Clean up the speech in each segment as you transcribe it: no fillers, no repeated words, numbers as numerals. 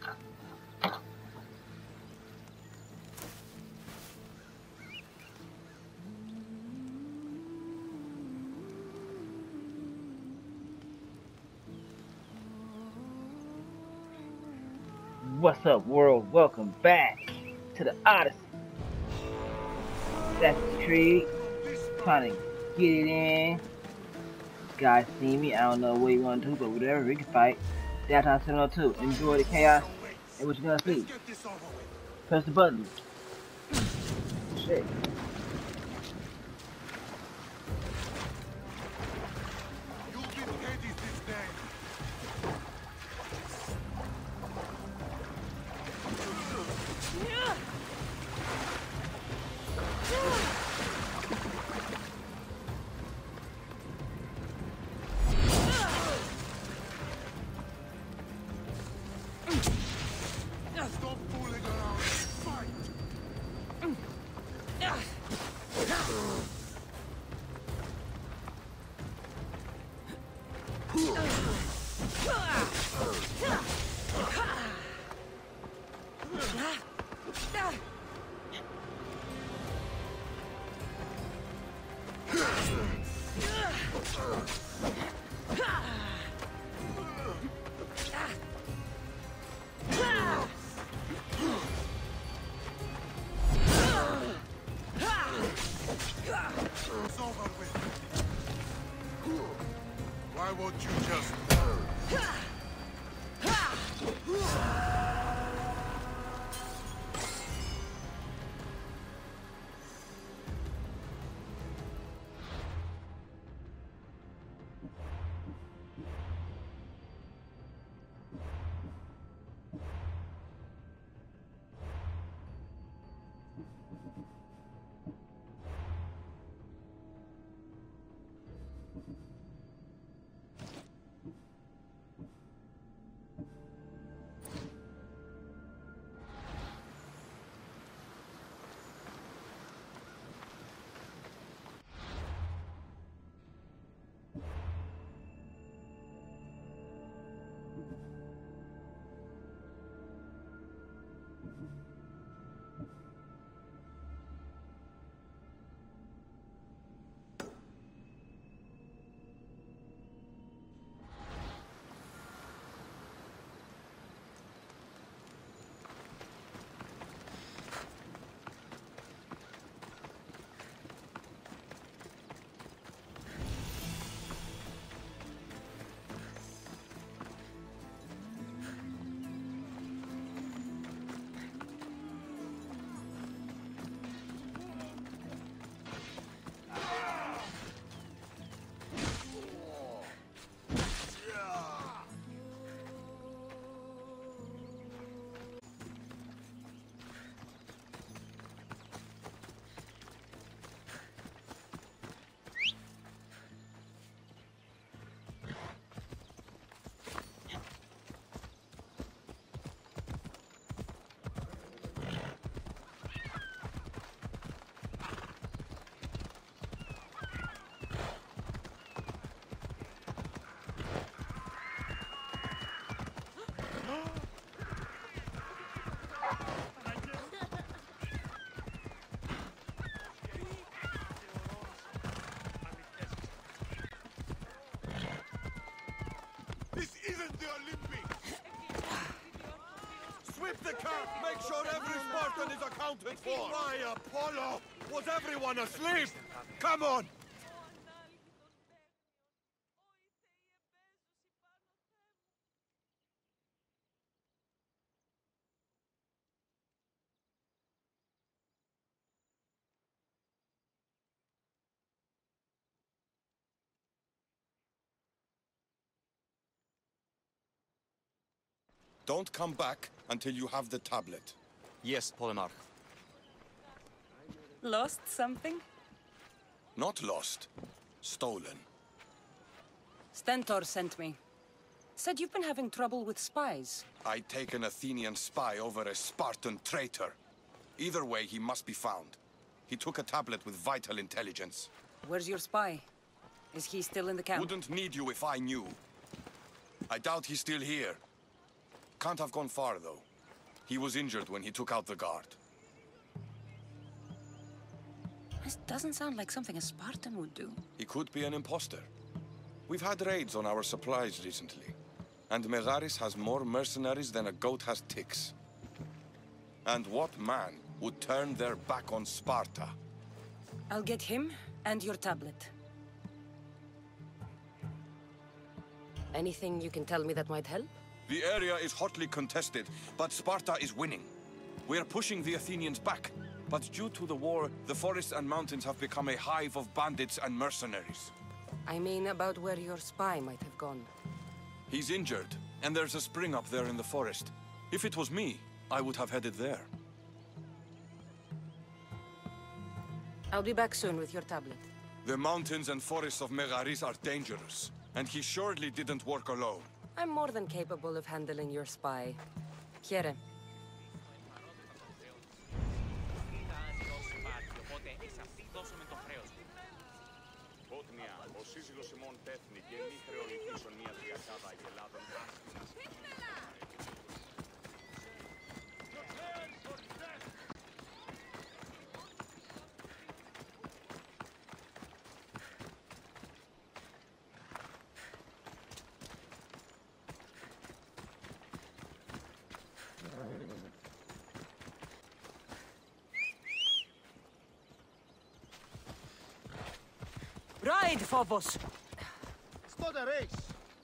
What's up, world? Welcome back to the Odyssey. Assassin's Creed. Trying to get it in. Guys see me. I don't know what you want to do, but whatever. We can fight. Downtown 702. Enjoy the chaos. And what you gonna see? Press the button. Shit. Why won't you just... This isn't the Olympics! Sweep the camp! Make sure every Spartan is accounted for! Why, Apollo? Was everyone asleep? Come on! Don't come back until you have the tablet. Yes, Polemarch. Lost something? Not lost. Stolen. Stentor sent me. Said you've been having trouble with spies. I'd take an Athenian spy over a Spartan traitor. Either way, he must be found. He took a tablet with vital intelligence. Where's your spy? Is he still in the camp? Wouldn't need you if I knew. I doubt he's still here. can't have gone far, though. He was injured when he took out the guard. This doesn't sound like something a Spartan would do. He could be an imposter. We've had raids on our supplies recently, and Megaris has more mercenaries than a goat has ticks. And what man would turn their back on Sparta? I'll get him and your tablet. Anything you can tell me that might help? The area is hotly contested, but Sparta is winning. We're pushing the Athenians back, but due to the war, the forests and mountains have become a hive of bandits and mercenaries. I mean about where your spy might have gone. He's injured, and there's a spring up there in the forest. If it was me, I would have headed there. I'll be back soon with your tablet. The mountains and forests of Megaris are dangerous, and he surely didn't work alone. I'm more than capable of handling your spy. Here. Ο σύζυγος ημών πέθνει και μη χρεοληθήσουν μια διακάδα αγελάδων άσκησας. Ride, Phobos! It's not a race!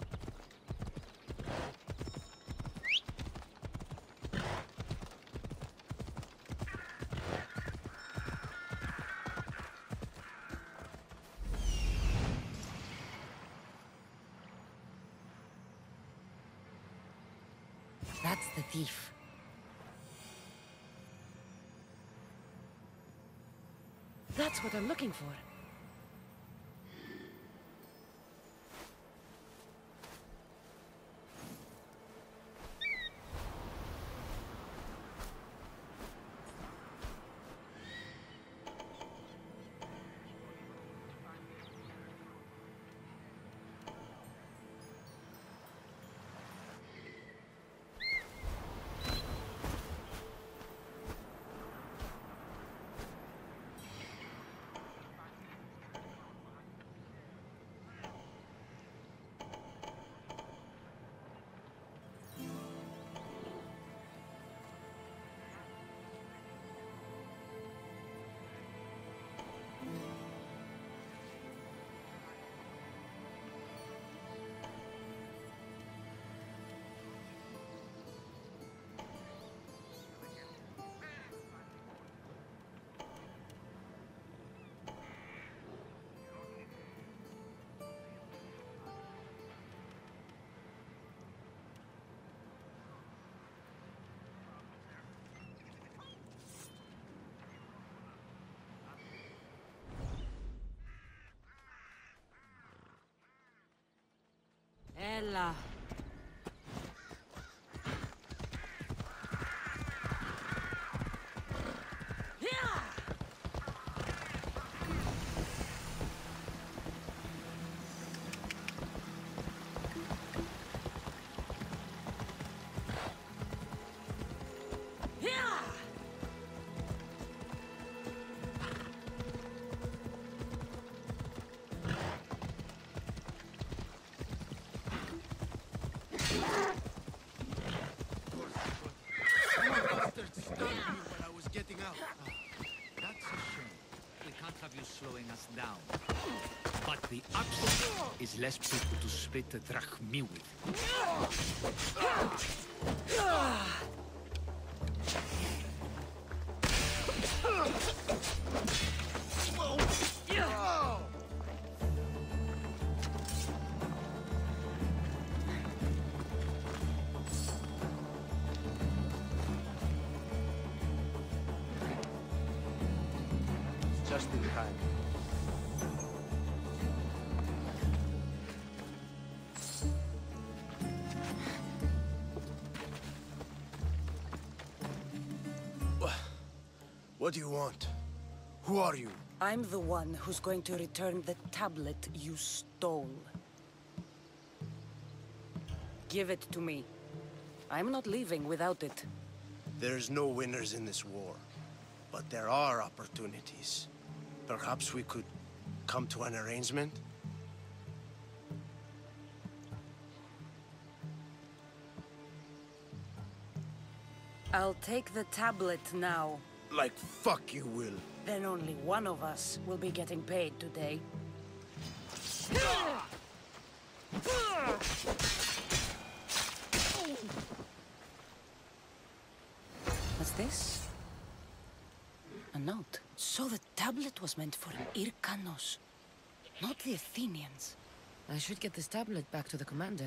That's the thief. That's what I'm looking for. Έλα. Slowing us down. But the upshot is less people to split the drachmi with. Just in time. What do you want? Who are you? I'm the one who's going to return the tablet you stole. Give it to me. I'm not leaving without it. There's no winners in this war, but there are opportunities. Perhaps we could come to an arrangement? I'll take the tablet now. Like fuck you will. Then only one of us will be getting paid today. What's this? A note. So the tablet was meant for Irkanos, not the Athenians. I should get this tablet back to the commander.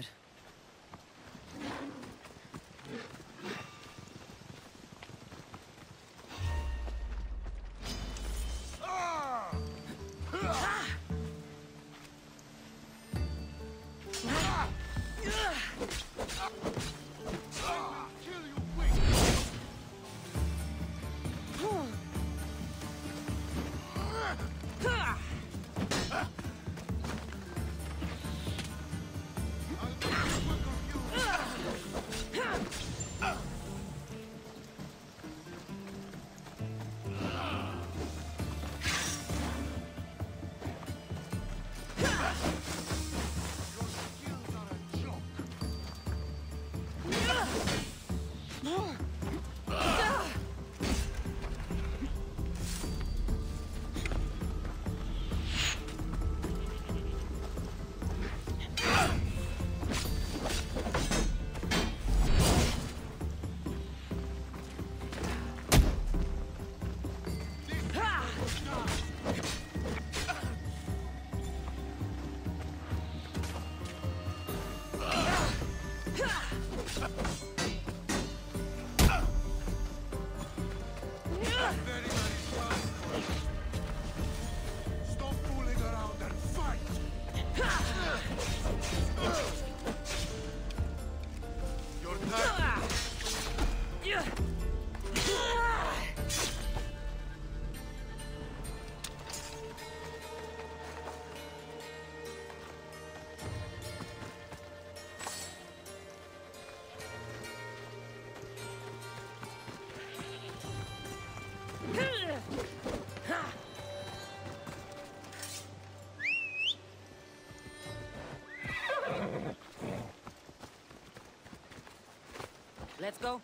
Let's go.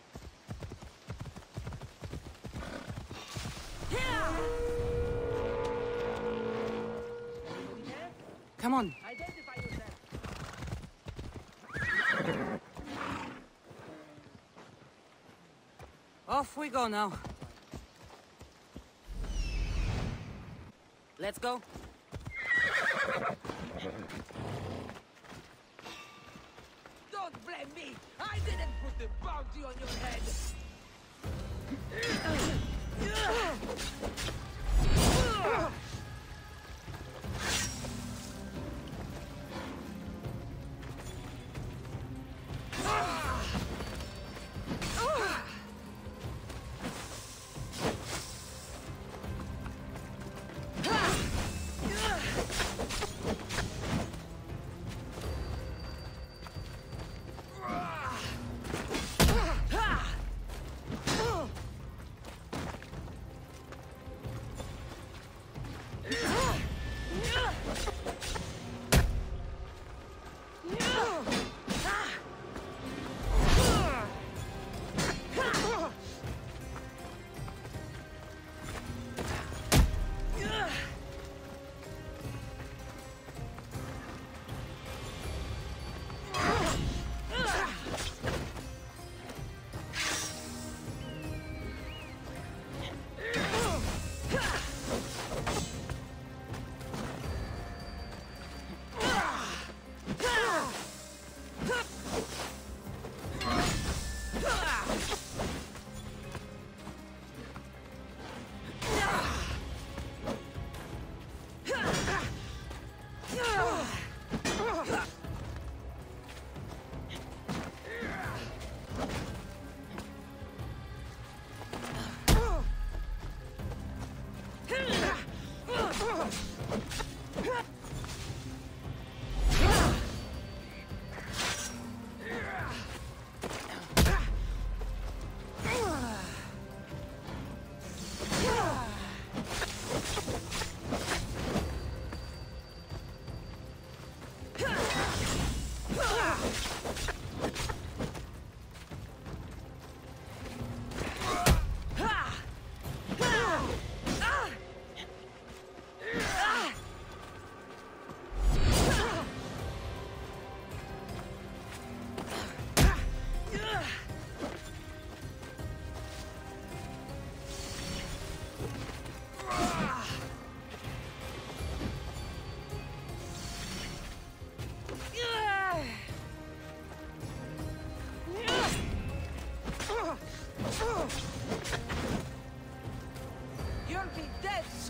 Come on. Identify yourself. Off we go now. Let's go. Don't blame me! I didn't put the bounty on your head!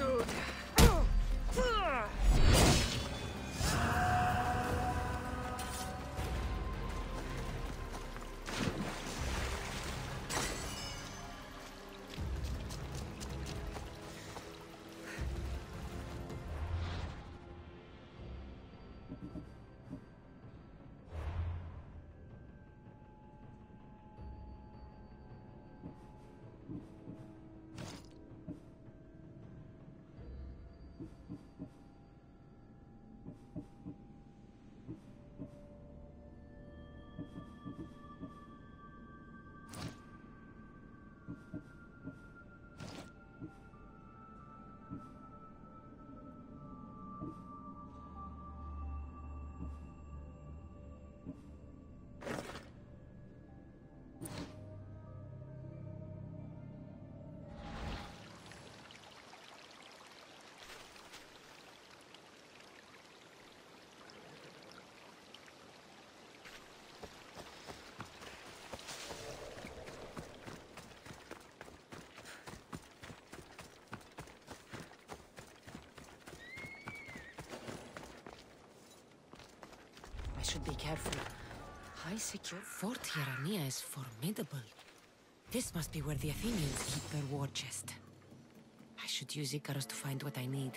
soon. I should be careful. High secure Fort Hierania is formidable. This must be where the Athenians keep their war chest. I should use Icarus to find what I need.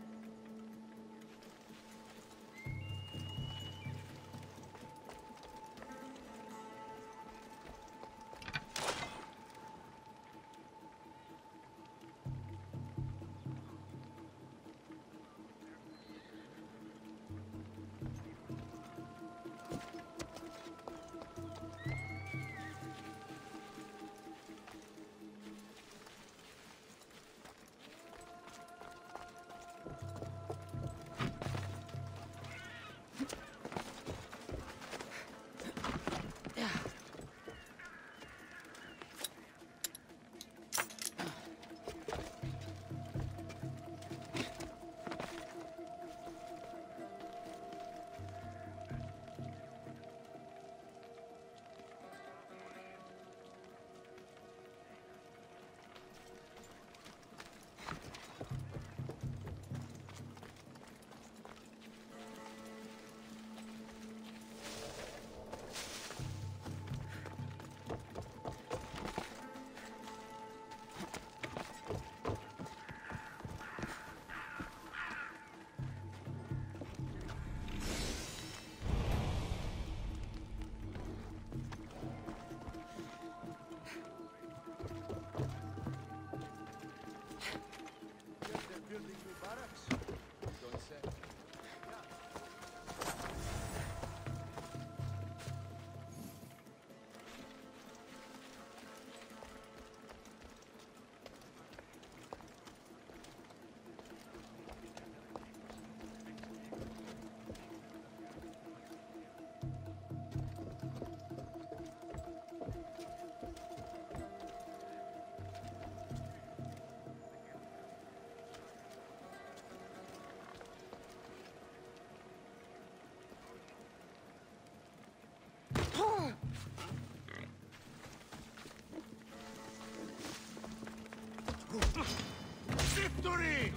Victory!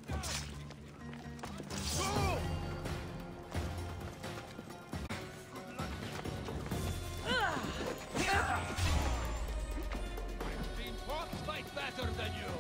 Go! Been fought fight better than you.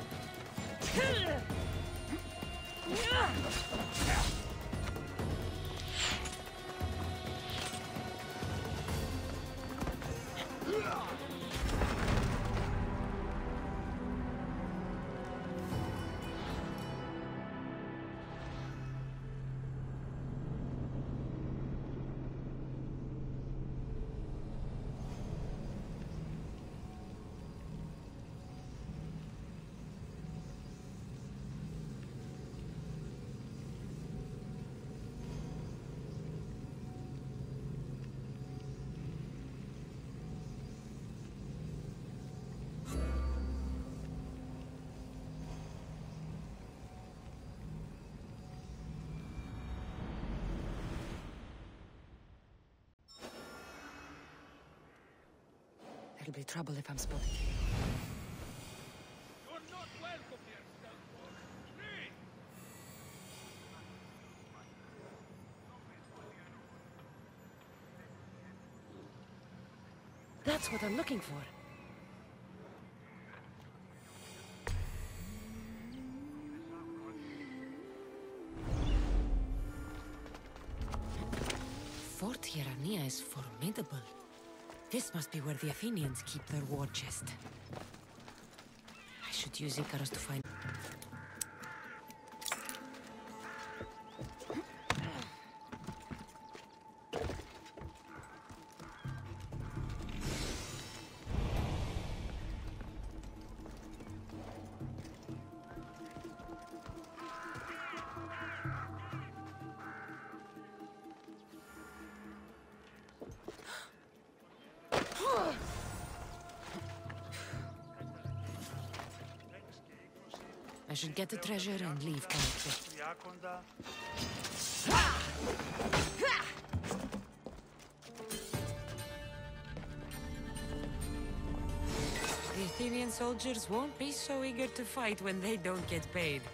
There'll be trouble if I'm spotted. You're not welcome here, Stelford. Leave! That's what I'm looking for. Fort Hierania is formidable. This must be where the Athenians keep their war chest. I should use Icarus to find... I should get the treasure and leave quietly. The Athenian soldiers won't be so eager to fight when they don't get paid.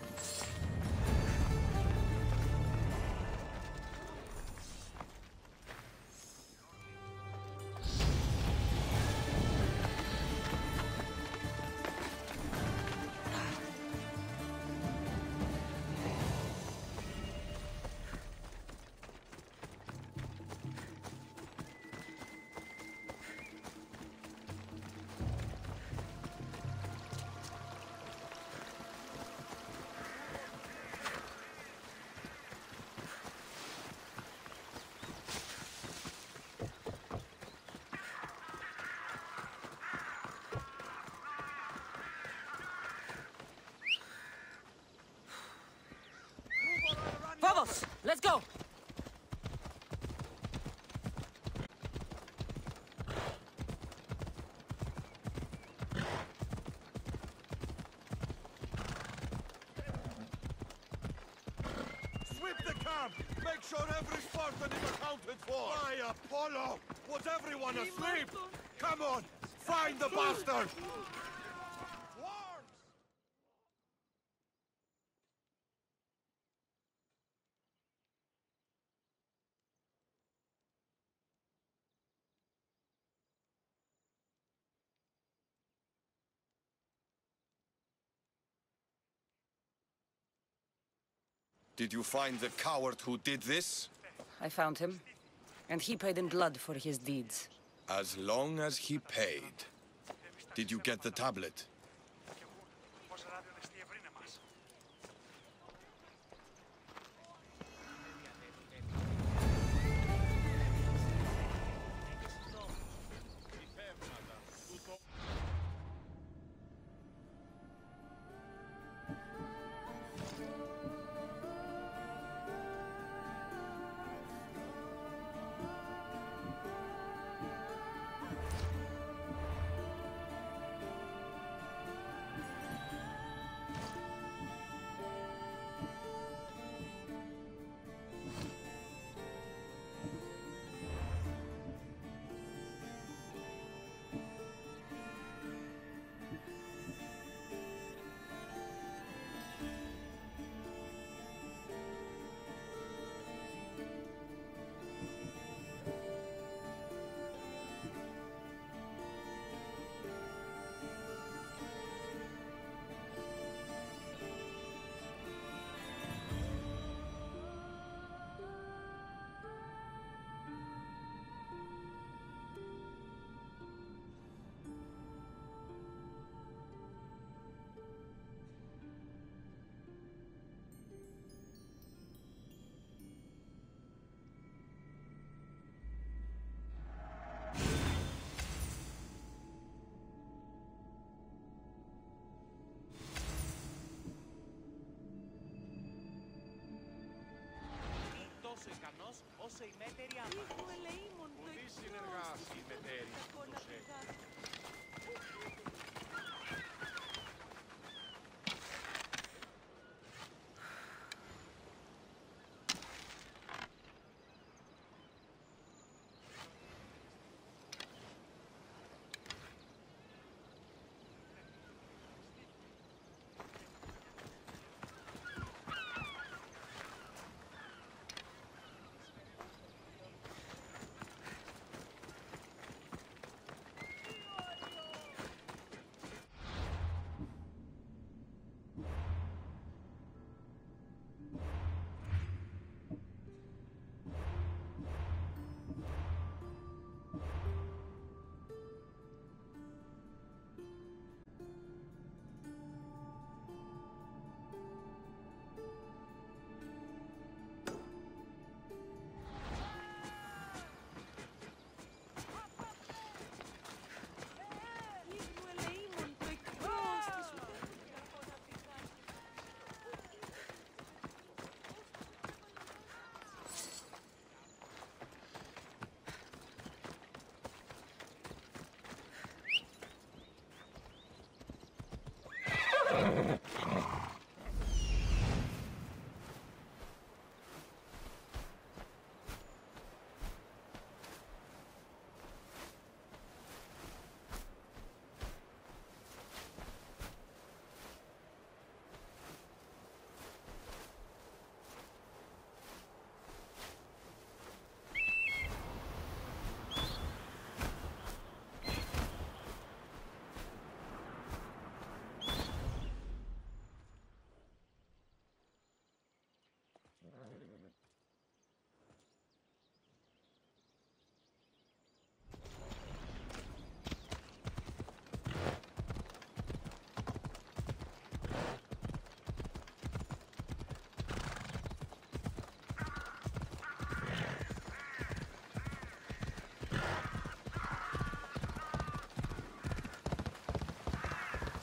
Vamos! Let's go! Sweep the camp! Make sure every Spartan is accounted for! By Apollo! Was everyone asleep? Come on! Find the bastard! Did you find the coward who did this? I found him, and he paid in blood for his deeds. As long as he paid. Did you get the tablet? τόσο ικανός όσο η μέτερη άμα. Ουδή συνεργάσει η μετέρη τους έχει.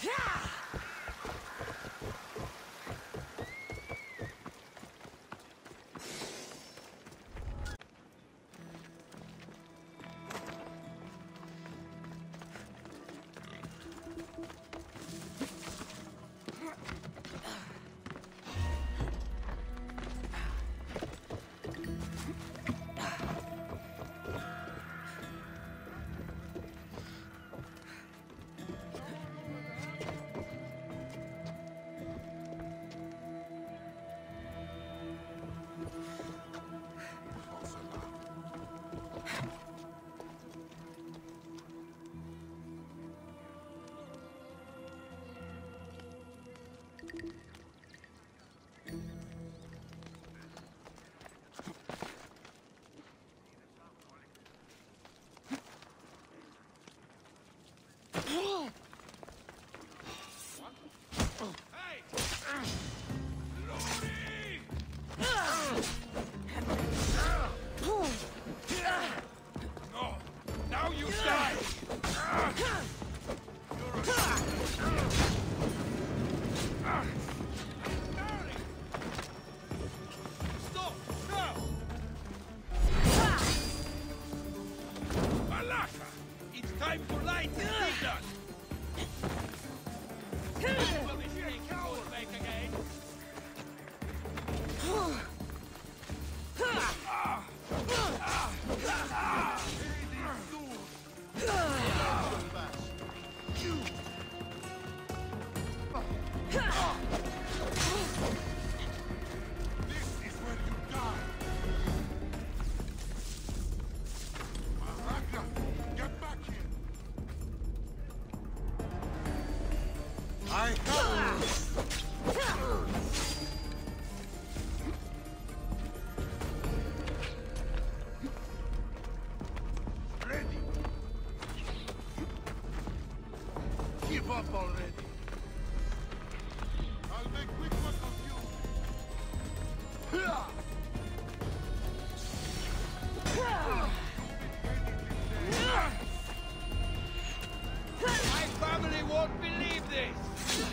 Give up already. I'll make quick work of you. My family won't believe this!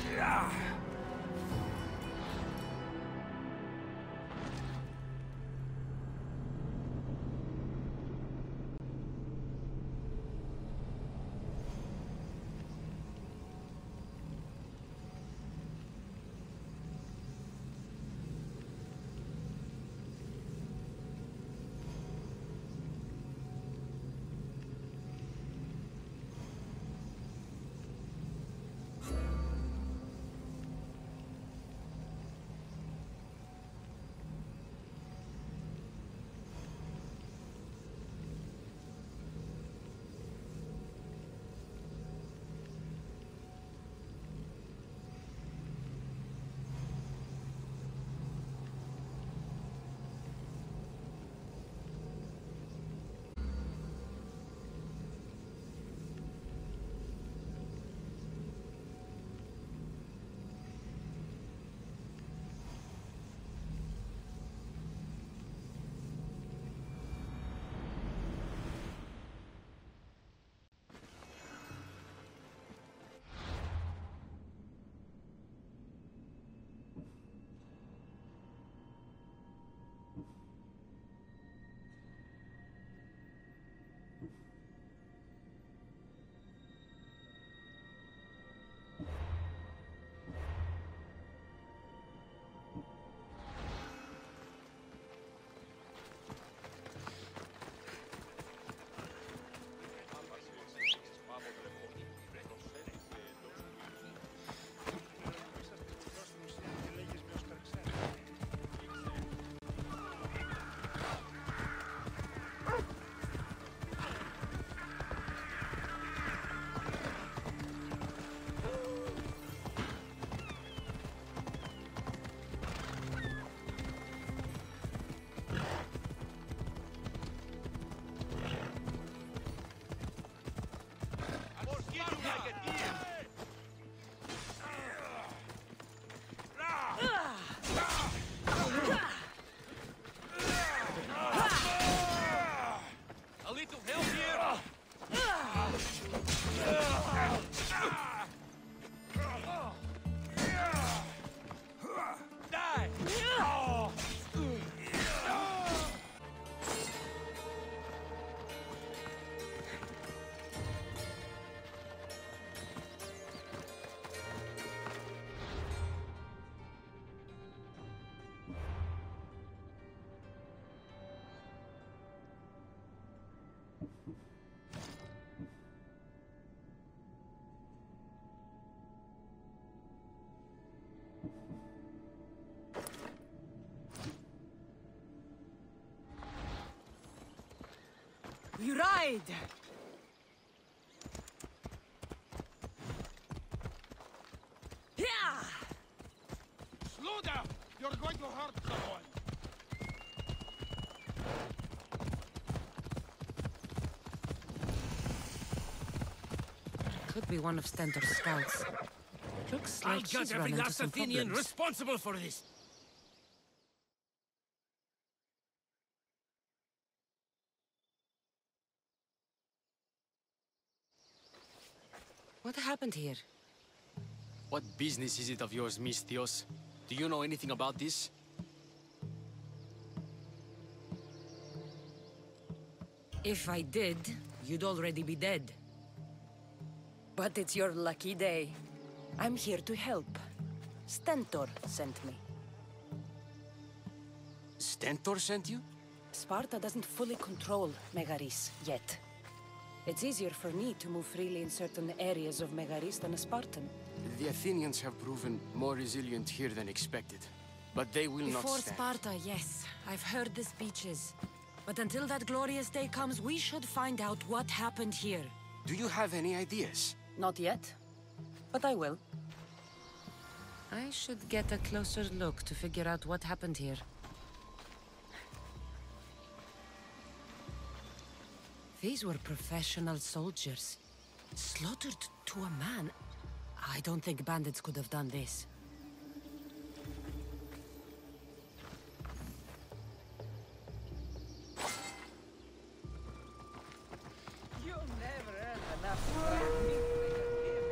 A little help here! We ride! Yeah! Slow down! You're going to hurt someone! Could be one of Stentor's scouts. Looks I'll like judge she's every run into last some Athenian problems. responsible for this. What happened here? What business is it of yours, Misthios? Do you know anything about this? If I did, you'd already be dead. But it's your lucky day. I'm here to help. Stentor sent me. Stentor sent you? Sparta doesn't fully control Megaris yet. It's easier for me to move freely in certain areas of Megaris than a Spartan. The Athenians have proven more resilient here than expected. But they will not Before stand. Sparta, yes. I've heard the speeches. But until that glorious day comes, we should find out what happened here. Do you have any ideas? Not yet. But I will. I should get a closer look to figure out what happened here. These were professional soldiers. Slaughtered to a man. I don't think bandits could have done this. You never earn enough to drive me to make a living.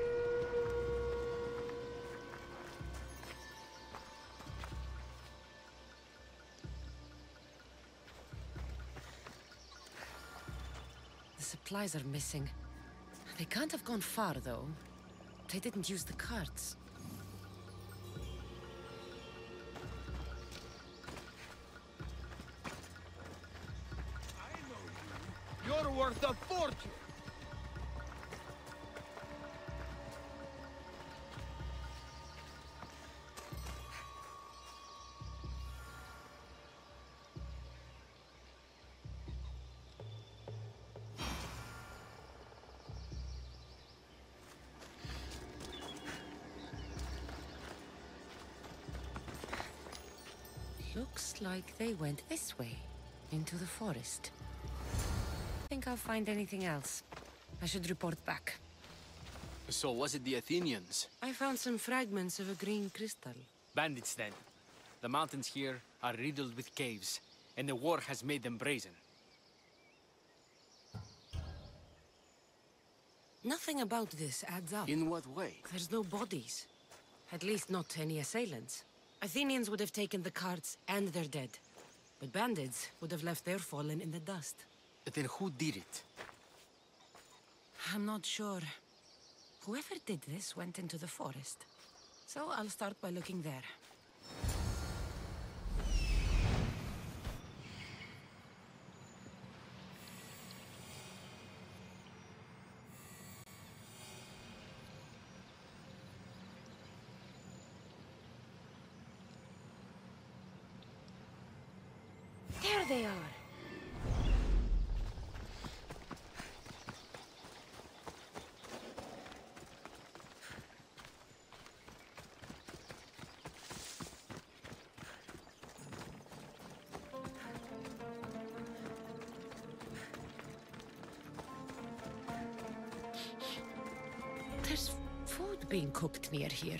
The supplies are missing. They can't have gone far, though. They didn't use the carts. You're worth a fortune! Looks like they went this way, into the forest. Think I'll find anything else. I should report back. So was it the Athenians? I found some fragments of a green crystal. Bandits then. The mountains here are riddled with caves, and the war has made them brazen. Nothing about this adds up. In what way? There's no bodies. At least not any assailants. Athenians would have taken the carts and their dead. But bandits would have left their fallen in the dust. But then who did it? I'm not sure. Whoever did this went into the forest. So I'll start by looking there. There they are! There's food being cooked near here.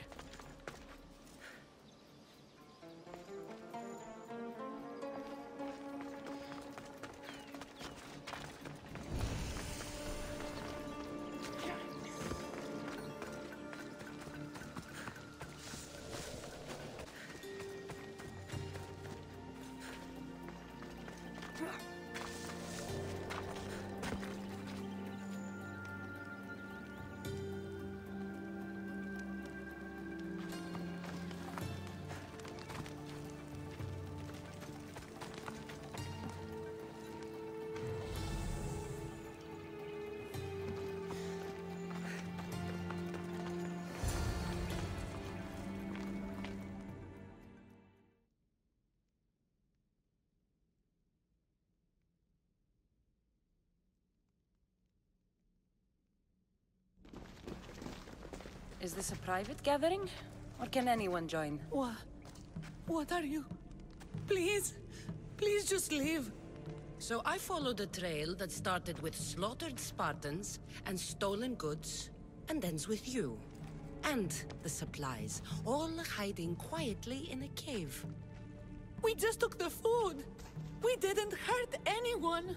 Is this a private gathering? Or can anyone join? What are you? Please, please just leave. So I followed a trail that started with slaughtered Spartans and stolen goods, and ends with you. And the supplies, all hiding quietly in a cave. We just took the food. We didn't hurt anyone.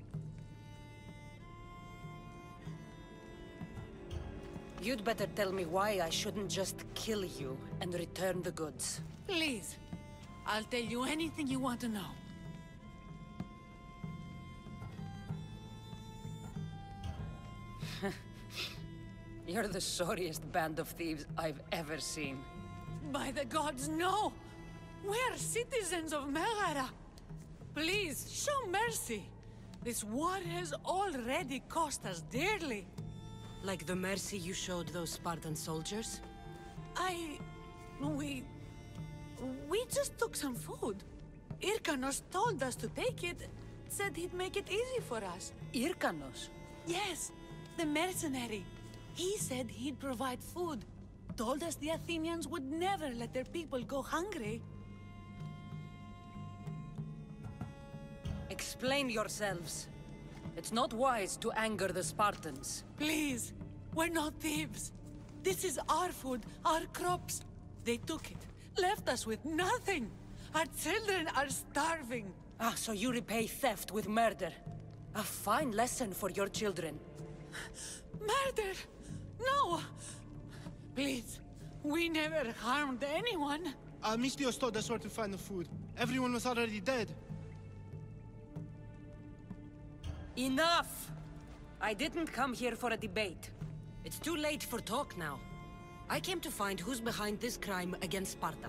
You'd better tell me why I shouldn't just kill you and return the goods. Please. I'll tell you anything you want to know. You're the sorriest band of thieves I've ever seen. By the gods, no! We're citizens of Megara. Please, show mercy. This war has already cost us dearly. Like the mercy you showed those Spartan soldiers? We just took some food. Irkanos told us to take it, said he'd make it easy for us. Irkanos? Yes, the mercenary. He said he'd provide food. Told us the Athenians would never let their people go hungry. Explain yourselves. It's not wise to anger the Spartans. Please, we're not thieves. This is our food, our crops. They took it, left us with nothing. Our children are starving. Ah, so you repay theft with murder. A fine lesson for your children. Murder? No! Please, we never harmed anyone. Misthios told us where to find the food. Everyone was already dead. Enough! I didn't come here for a debate. It's too late for talk now. I came to find who's behind this crime against Sparta.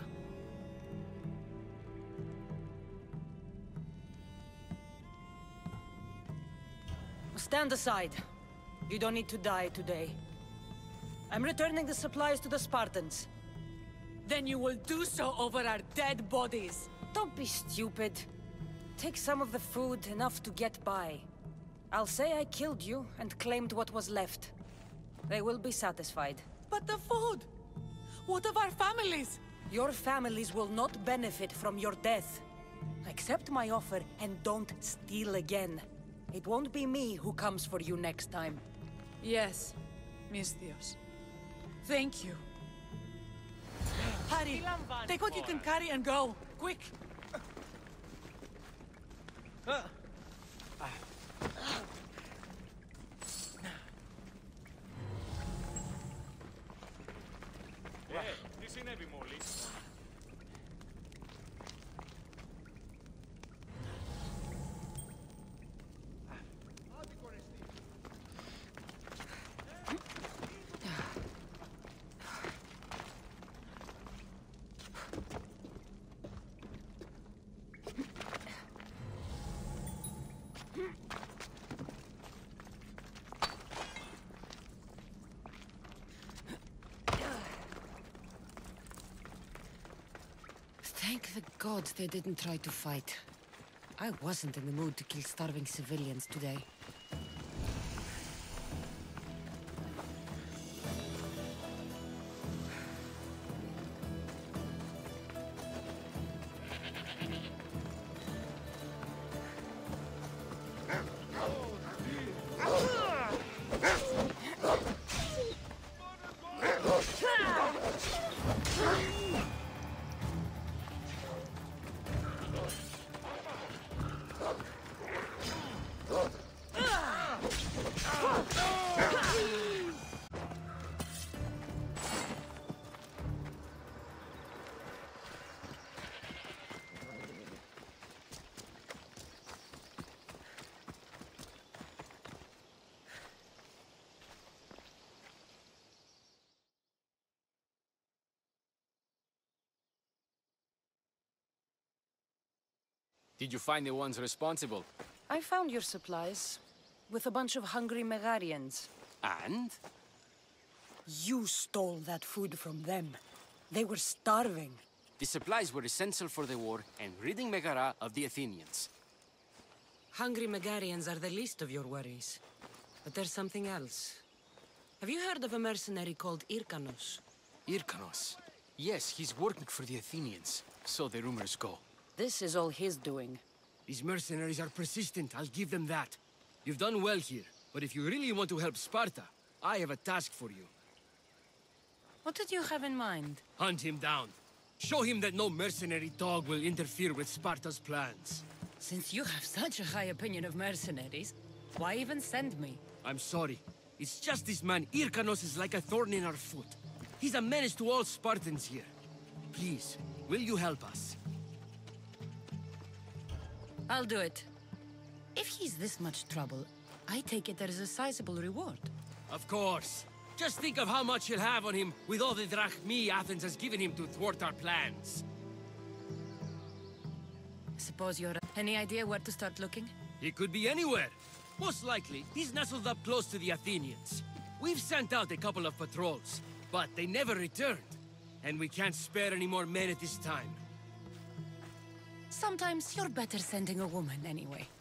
Stand aside. You don't need to die today. I'm returning the supplies to the Spartans. Then you will do so over our dead bodies. Don't be stupid. Take some of the food, enough to get by. I'll say I killed you and claimed what was left. They will be satisfied. But the food! What of our families? Your families will not benefit from your death. Accept my offer and don't steal again. It won't be me who comes for you next time. Yes, Misthios. Thank you. Hurry! Take what you can carry and go! Quick! Τι συνέβη μόλις? Thank the gods they didn't try to fight. I wasn't in the mood to kill starving civilians today. Did you find the ones responsible? I found your supplies, with a bunch of hungry Megarians. And? You stole that food from them. They were starving. The supplies were essential for the war and ridding Megara of the Athenians. Hungry Megarians are the least of your worries. But there's something else. Have you heard of a mercenary called Irkanos? Irkanos. Yes, he's working for the Athenians. So the rumors go. This is all his doing. These mercenaries are persistent, I'll give them that. You've done well here, but if you really want to help Sparta, I have a task for you. What did you have in mind? Hunt him down. Show him that no mercenary dog will interfere with Sparta's plans. Since you have such a high opinion of mercenaries, why even send me? I'm sorry. It's just this man, Irkanos, is like a thorn in our foot. He's a menace to all Spartans here. Please, will you help us? I'll do it. If he's this much trouble, I take it there is a sizable reward. Of course. Just think of how much he'll have on him with all the drachmi Athens has given him to thwart our plans. Suppose you're... Any idea where to start looking? He could be anywhere. Most likely, he's nestled up close to the Athenians. We've sent out a couple of patrols, but they never returned. And we can't spare any more men at this time. Sometimes you're better sending a woman anyway.